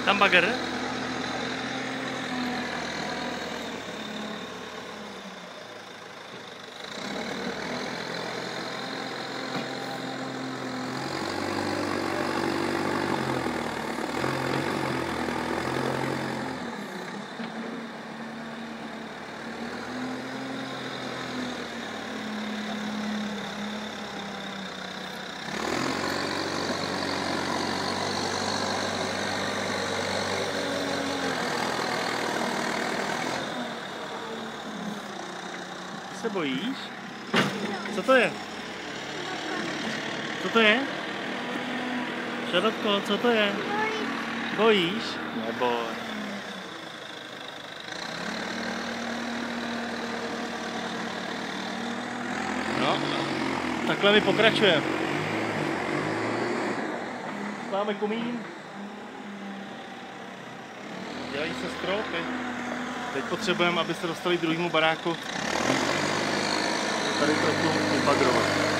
Tam bagr. Se bojíš? Co to je? Co to je? Šarotko, co to je? Bojíš? Neboj. No, takhle my pokračujeme. Máme komín. Dělají se stropy. Teď potřebujeme, aby se dostali k druhému baráku. Tady trochu vypadrovat.